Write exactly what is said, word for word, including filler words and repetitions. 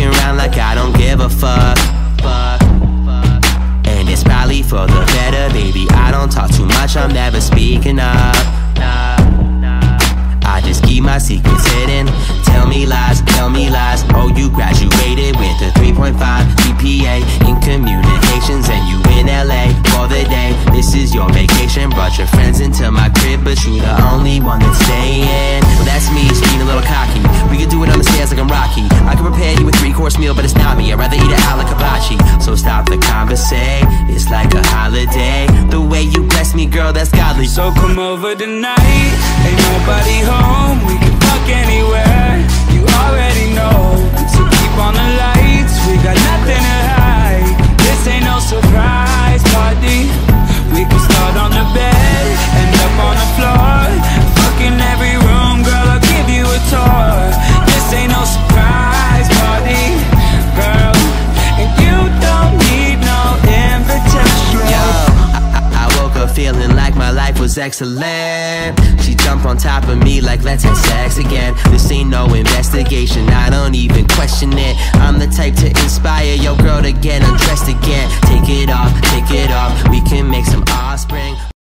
fucking around like I don't give a fuck. Fuck. And it's probably for the better, baby. I don't talk too much, I'm never speaking up. I just keep my secrets hidden. Tell me lies, tell me lies. Oh, you graduated with a three point five G P A in communications, and you in L A for the day. This is your vacation. Brought your friends into my crib, but you the only one that's staying. Well, that's me, just being a little cocky. We could do it on the stairs like I'm Rocky. I can prepare you a three-course meal, but it's not me. I'd rather eat it out like hibachi. So stop the conversation, it's like a holiday. The way you bless me, girl, that's godly. So come over tonight, ain't nobody home, we can fuck anywhere. You already know, so keep on the lights, we got nothing to hide. This ain't no surprise party. We can start on the bed, end up on the floor, fucking every room, girl, I'll give you a tour. This ain't no surprise party, girl, and you don't need no invitation. Yo, I, I woke up feeling like my life was excellent. She jumped on top of me like let's have sex again. This ain't no investigation, I don't even question it. I'm the type to inspire your girl to get undressed again. Take it off, take it off, we can make some offspring.